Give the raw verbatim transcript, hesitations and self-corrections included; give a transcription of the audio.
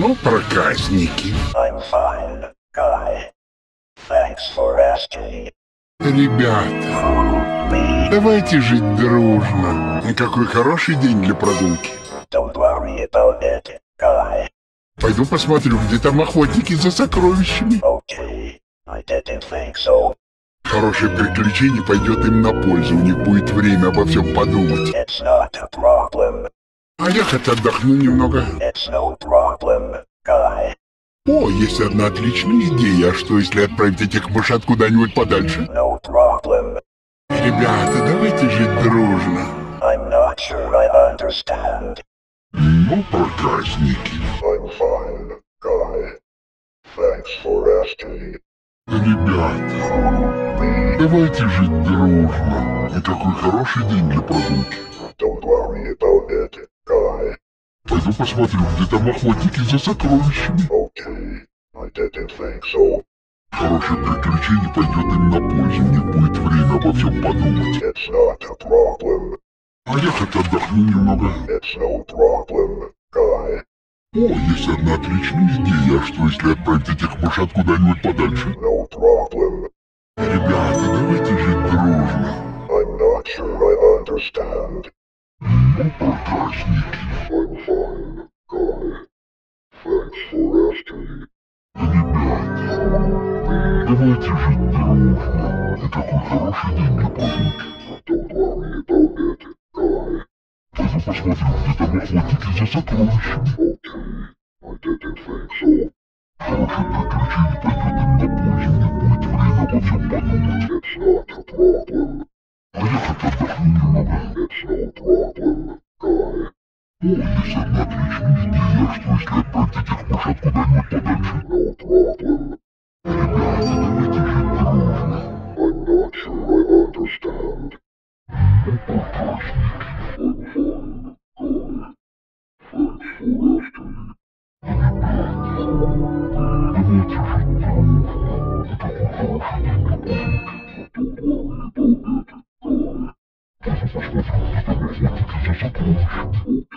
Ну, проказники. I'm fine, guy. Thanks for asking. Ребята, Me, давайте жить дружно. Какой хороший день для прогулки. don't worry about it, guy. Пойду посмотрю, где там охотники за сокровищами. Okay, I didn't think so. Хорошее приключение пойдет им на пользу. У них будет время обо всем подумать. It's not a problem. А я хоть отдохну немного. It's no problem, guy. О, есть одна отличная идея. А что, если отправить этих мышат куда-нибудь подальше? No problem. Ребята, давайте жить дружно. I'm not sure I understand. Ну, проказники. I'm fine, guy. Thanks for asking. Ребята, Me, давайте жить дружно. Какой хороший день для прогулки. don't worry about it, guy. Пойду посмотрю, где там охотники за сокровищами. Okay, I didn't think so. Хорошее приключение пойдет им на пользу. У них будет время обо всем подумать. It's not a problem. А я хоть отдохну немного. It's no problem, guy. О, есть одна отличная идея. А что, если отправить этих мышат куда-нибудь подальше? No problem. Ребята, давайте жить дружно. I'm not sure I understand. Ну, проказники. I'm fine, guy. Thanks for asking. Ребята, давайте жить дружно. Какой хороший день для прогулки. Don't worry about it, guy. Пойду посмотрю, где там охотники за сокровищами. Okay, I didn't think so. Хорошее приключение пойдет им на пользу. У них будет время обо всем подумать. It's not a problem. А я хоть отдохну немного. It's no problem, guy. О, есть одна отличная идея. А что, если отправить этих мышат куда-нибудь подальше? No problem. Ребята, давайте жить дружно. I'm not sure I understand. Ну, проказники. I'm fine, guy. Thanks for asking. Давайте жить дружно. Какой хороший день для прогулки. Don't worry about it, guy. Пойду посмотрю, где там охотники за сокровищами.